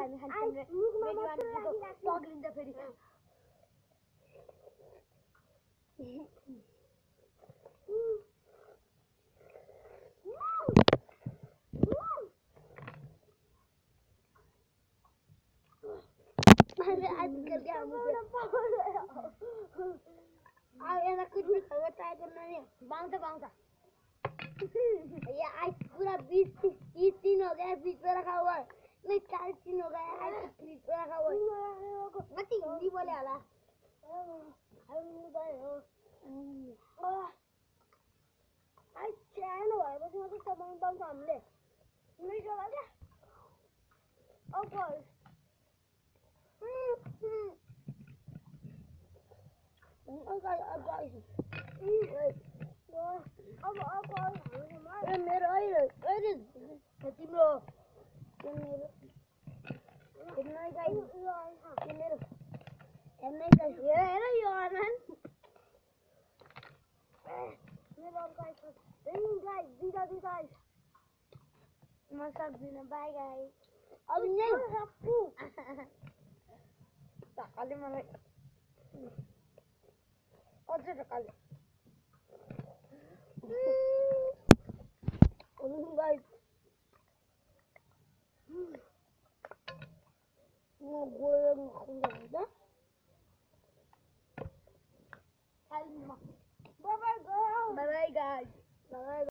हामी खान्छौँ रे पग्लिन्छ फेरि आजकल क्या मुझे ऐसा कुछ भी खाओ ट्राई करना नहीं बांगता बांगता ये आज पूरा 20-30 दिन हो गया फ्रिज पे रखा हुआ है नहीं 40 दिन हो गया आज फ्रिज पे रखा हुआ है मत हिंदी बोले हाला आज चैन हुआ है बस मुझे सामान पाऊँ सामने नहीं चला क्या अब guys मेरो अहिले तिम्रो हेर यो आनन्द मेरो गाइस दिदा म सक्दिनँ बाई गाइस अब यही सक्छु ढकाले मलाई अझै ढकाले गाइस म गएर खाउँदा